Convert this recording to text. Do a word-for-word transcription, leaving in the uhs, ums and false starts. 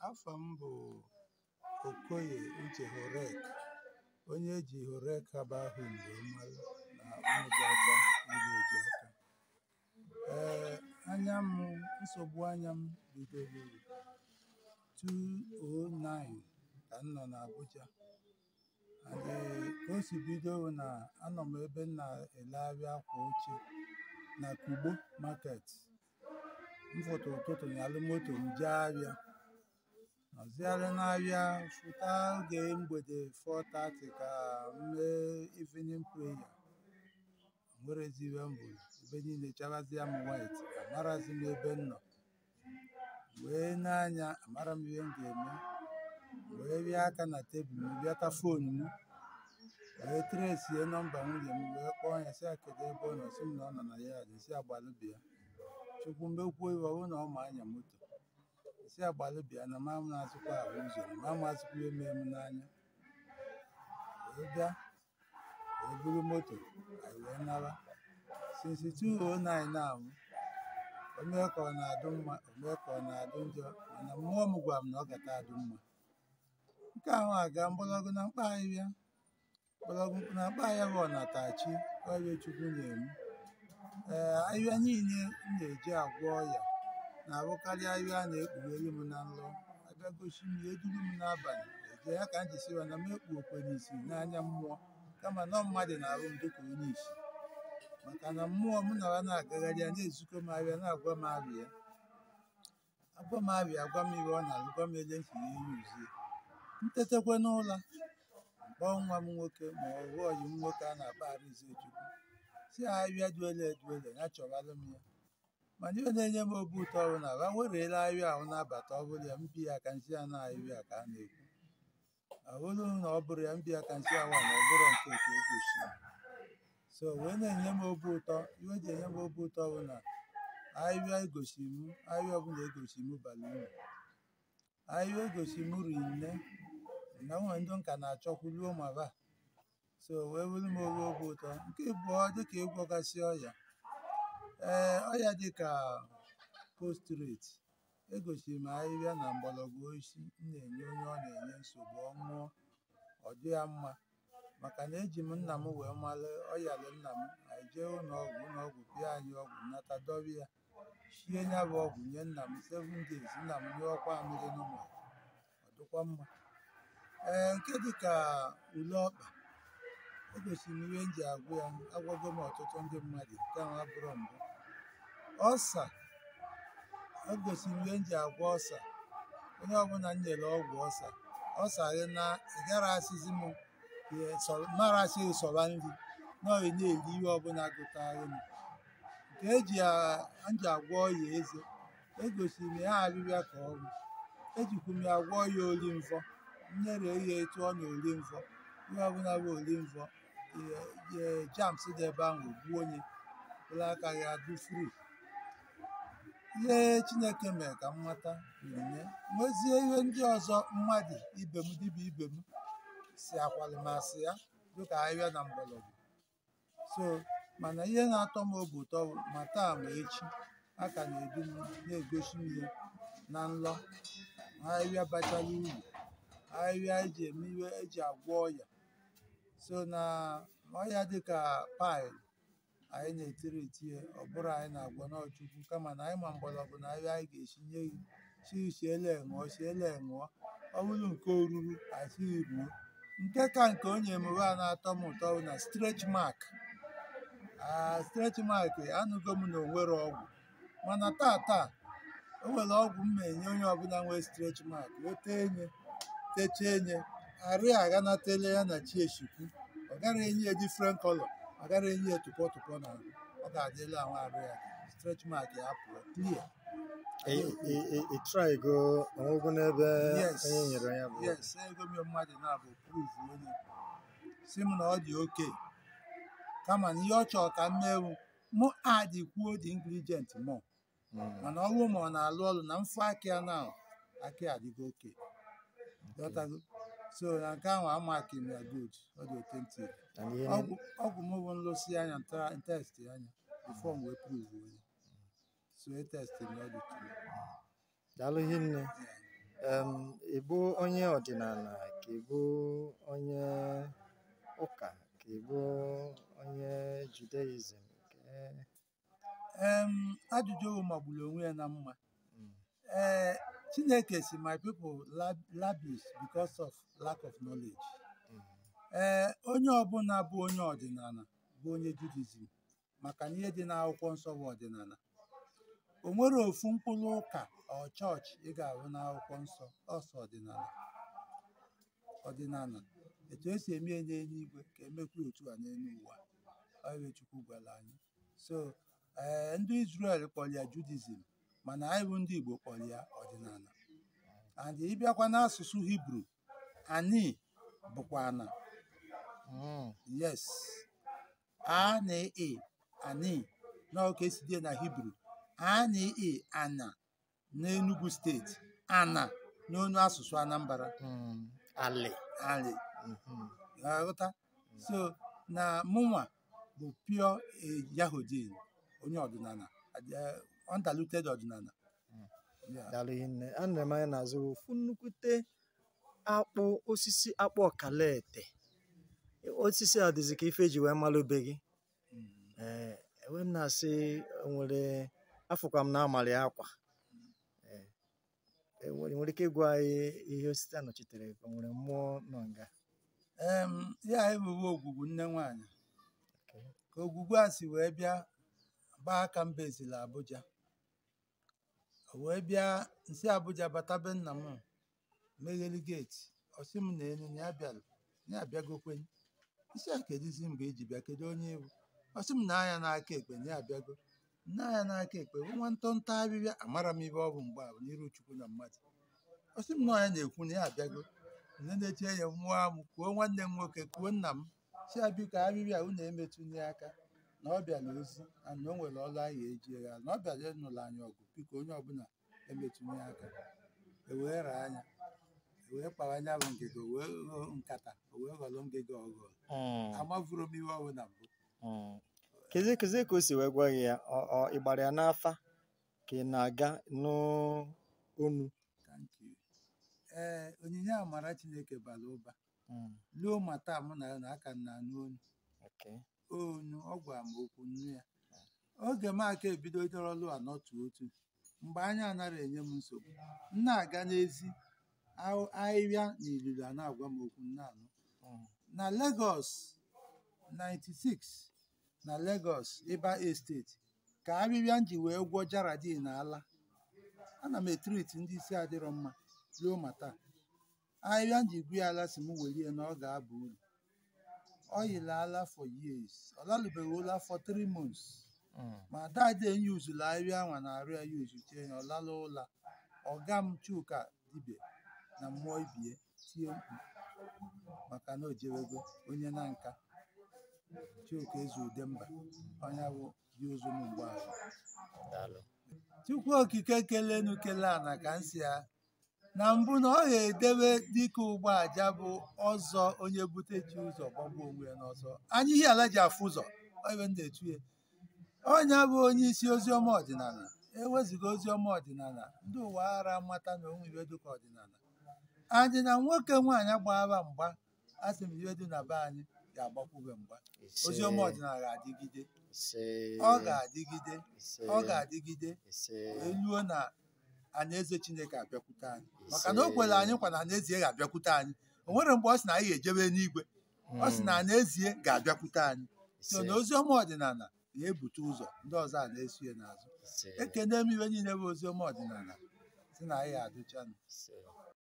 afọ m bụ Okoye Uche Horech, onye eji Horech aba ahụ mgbe mmalụ na Umujacha vileji Ọka. Ee, anya m nsogbu anya m bidoro two thousand nine ka m nọ n'Abuja. Ka o si bido na anọ m ebe m na-elegharị akwa ochie na Kugbo market. Mfọtụ ụtụtụ nyalụ moto m jee ahịa, nọziarị n'ahịa fụta oge mgbede four thirty ka m mee evening prayer. Nwereziwe mbụ ebe niile charazịa m white, amarazi m ebe m nọ, wee n'anya amara m ihe m ga-eme, wee bịa aka na tebụl m bịata fonu m, wee tresie nọmba nwunye m, wee kpọọ ya sị kedu ebe ọ nọ, sị m na ọ nọ na ya si agbalụbịa chukwu mmekwuo iwe ọ na ọ ma anya moto, si agbalụbịa na ma m na-azụkwa ahụ ụzọ ma m azụkwa ihe mee m n'anya. Wee bịa wee buru moto anyị wee nara. Since two thousand nine now, omee ka ọ na-adụ mma, omee ka ọ na-adụ njọ, mana mmụọ m gwara m na ọ gata adụ mma. Nke ahụ aga mgbọrọgwụ na mkpa ahịhịa mgbọrọgwụ na mkpa ahịhịa bụ ọnatachi ọrịa chukwu nyere m. Ee, ahịhịa niile m na-eji agwọ ọya na-abụkarị ahịhịa a na-ekpugheri m na nlọ. Abịa gosi m ya, eduru m n'abalị eje ya ka m ji siwa na m ekpu okwe n'isi n'anya mmụọ, kama na mmadụ na-arụ m dịka onye isi, maka na mmụọ m nọrọ na-agagharị ya na-ezukọ m ahịa na-agwa m arịa agwa m arịa agwa m ihe ọ na-alụgwa m ele ntị ya eyuzie. Ntetekwe n'ụlọ kpọọ nwa m nwoke ma ọ bụ ọyị m nwoke a na-akpa Arizechukwu si ahịhịa duele eduele ya chọralụ m ya. Mana ihe na-enye m obi ụtọ ọrụ na ha werela ahịhịa ahụ na-abata ọ bụrụ ya mbi ya ka nsị ya na ahịhịa ka a na-ekwu, ahụrụ na ọ bụrụ ya mbi ya ka nsị awa na ọ bụrụ nke ka egosi. So wee na-enye m obi ụtọ. Ihe ji enye m obi ụtọ bụ na ahịhịa egosi m ahịhịa ọbụla egosi m bara uru. Ahịhịa egosi m ri nne na nwere ndị nka na-achọkwu ruo maba. So wee bụrụ m obi obi ụtọ. Nke ịbụọ dịka ịgwọgasị ọya, ee ọya dịka postrate egosiri m ahịhịa na mgbọrọgwụ osisi m na-enye onye ọ na-enye nsogbu, ọ ṅụọ ọ dị ya mma, maka na eji m nna m wee malụ ọyalụ nna m. Anyị jee ụlọọgwụ ụlọọgwụ pịa anyị ọgwụ nnata dọrọ ya, shie ya bụ ọgwụ nye nna m seven days, nna m nye ọkwa mmiri n'ụlọ, ọ dịkwa mma. Ee, nke dịka ule ọkpa egosiri m ihe m ji agwụ ya, agwago m ọtụtụ ndị mmadụ, nke ahụ abụrụ mbụ. Ọsa egosiri m ihe m ji agwọ ọsa, onye ọbụla m nyere ọgwụ ọsa ọsa gị na ị gara asịzi m mara asị sọba nri nọọ na-eri ihe ọbụla gụtara m. Nke eji nji agwọ ọya eze egosiri m ya arịrịa ka ọrụ, ejikwu m ya agwọ ọya ori mfọ, nyere ihe etu ọ na-ori mfọ, ihe ọbụla bụ ori mfọ jams dị ebe ahụ gbuo onye ụlọ aka ya dị fri. Ihe Chineke mere ka m mata nye nwezie ihe ndị ọzọ mmadụ ibe m dibịa ibe m si akwalị m asị ya dịka ahịhịa na mgbọrọgwụ. So mana ihe na-atọ m obi ụtọ ma taa ma echi a ka na-edu m na-egosi m ihe na nlọ ahịhịa bachara uru, ahịhịa eji eme ihe eji agwọ ọya. So na ọya dịka pile anyị na-etiri etinye ọ bụrụ anyị na-agwọ n'ọchukwu, kama na anyị ma mgbọrọgwụ na ahịhịa anyị ga-esi nye gị si siele ṅụọ siele ṅụọ, ọ bụrụ nke oruru anyị sighị ruo. Nke ka nke onye emewe a na-atọ m ụtọ na stretch mark. Aa stretch mark anụgo m na onwere ọgwụ, mana taa taa o nwere ọgwụ m na-enye onye ọbụla nwee stretch mark, weta enye techee enye arụ ya aga na tele ya na chi eshikwu, ọ gara enye ya different color, ọ gara enye ya tụpọ tụpọ na ọ ga-adịla ahụ arụ ya stretch mark ya pụọ clear. ị try go ọgwụgwọ n'ebe onye nyere ya bụ? Yes, ego m mmadụ na-abụ proof onye si m na ọ dị oke, kama na ihe ọ chọrọ ka m mewu mụ adị kwuo dị ingredient mọ, mana ọgwụ ma ọ na-alụ ọrụ na mfụ aka ya na aka adịgo oke. So na nke ahụ amaki m ya good, ọ dị authentic. Ọgwụ m bụ nlụsi anya test anya before m wee prove onye. So e test m ọ dị true. Daalụ hinne. um, ị bụ onye ọdịnala ka ị bụ onye ụka ka ị bụ onye Judaism ke- em ajụjụ ahụ magburu onwe ya na mma. Mm, ee Chineke si my people lab- labish because of lack of knowledge. mm, ee onye ọbụla bụ onye ọdịnala bụ onye Judaism maka na ihe dị n'akwụkwọ nsọ bụ ọdịnala. O nwere ofu mkpụrụ ụka ọ chọọchị ị ga-ahụ n'akwụkwọ nsọ ọsọ ọdịnala. Ọdịnala etu esi eme ya n'eluigwe ka emekwa otu a n'elu ụwa. Ọ bụ ihe Chukwu gwara anyị. So ee ndị Israel kpọrọ ya Judaism mana anyị bụ ndị Igbo kpọrọ ya ọdịnala. And ịbịakwa n'asụsụ Hibru, ani bụkwa ana. mm, Yes, a na e ani n'ọka esi dị na Hibru. A na e ana n'Enugu steeti, ana n'onu asụsụ Anambra, mm. Ali. ali. Mhm, Ghọta? So na mụnwa bụ pure eh, Yahudin, onye ọdịnala, eh, undiluted ọdịnala. mm. Yeah. Daalụ hinne. Ana m anya n'azụ ofu nnukwute akpụ osisi akpụ ọkalete. Osisi a dịzị ka ife eji wee malụ be gị. Mm. Ee, enwe m na-asị o nwere afọkwa m na-amalị akwa. Ee, enwere nwere ike ịgwa anyị ihe osisi a nọchitere ka o nwere mmụọ nọ nga. Em, ya ebubo ogwugwu nne nwanyị Okay. ka ogwugwu a si wee bịa gbaa aka mba ezila Abuja. O wee bịa nsi Abuja bata be nna m megheli geeti ọsị m na enu na ya bịara na ya abịagokwe. Isi a kedizi mgbe eji bịa kedu onye ewu ọsị m na anya n'aka ekpe na ya abịago. Nna anya n'aka ekpe bụ nwa ntọntọ abịbịa amara m ibe ọ bụ mgbe ahụ n'iru Chukwu na mmadụ. Ọsị m na ọnya na-ekwu na ya abịago. Nne na-eche ya mmụọ amụ kwuo nwanne m nwoke kwuo nna m si ya biko abịbịa unu emetụnye aka na ọ bịara ozi na o nwere ọrụ anyị eji ya na ọ bịara ịnụrụ anyị ọgụ biko onye ọbụla emetụnye aka. E wee raa anya e wee kpawa anya bụ ngịga o wee ghọọ nkata o wee ghọrọ ngịga ọghọrọ. Mm, Amavuru m iwe ọwụ na mbụ. mm. Kezi kezi ka o si wee gwa gị ya ọ ọ- ị gbara ya n'afa ka ị na-aga n'onu. Thank you. Ee onyinye amara Chineke bara ụba Mm, luo ma taa mụ na ya na aka m na-anụ onu okay. onu ọ gwara m okwu nnu ya. Oge m aka ebido ọrụ a n'otu otu mgbe anya anaghị enye m nsogbu m na-aga n'ezi ahụ- ahịhịa na ilulu a na-agwa m okwu m na-anụ. Mm, Na Lagos ninety-six na Lagos Iba Estate ka ahịhịa m ji wee gwọ jaradin na ala. Ana m etriti ndị isi adịrọ mma ruo ma taa. Ahịhịa m ji gwu ya ala si m welie na ọ ga-aba uru. Ọ yila ala for years ọ lalụbeghị ụla for three months. mm, Ma dade m yuzuru ahịhịa anwa na arụ ya yuzu chee ya ọ lala ụla. Ọga m Chuka dibe na mmụọ ibie tie mkpu maka na o jewego onye na nka Chuka eze Udemba onye bụ dị ozu m mgbe ahụ. daalụ. Chukwu okike kelenu kele ana ka m si ya na mbụ na ọ ga-edebe dịka ụgbọ aja bụ ọzọ onye bute chi ụzọ gbagbuo onwe ya n'ọsọ. Anyị ihe ala ji afụ ụzọ ọ ebe m na-etu ya. Onye bụ onye isi oziọma ọdịnala. Eweziga oziọma ọdịnala ndị ụwa ara mata na onwe iwe dịka ọdịnala. Adị na nwoke nwaanyị agbara mgba a sị m iwe dị na be anyị ga-agbakwube mgba. Ise, Oziọma ọdịnala ga-adịgide. ise, Ọ ga-adịgide. ise, Ọ ga-adịgide ise, wee luo na alaeze Chineke abịakwute anyị maka na o kwere anyị nkwa na alaeze ya ga-abịakwute anyị. O nwere mgbe ọ sị na anyị ga-ejebe n'igwe. Ọ sị na alaeze ga-abịakwute anyị. So na oziọma ọdịnala ga-ebute ụzọ ndị ọzọ a na-eso ya n'azụ. ise, Ekene m iwe niile bụ oziọma ọdịnala si na anyị ga-adụchanụ. ise.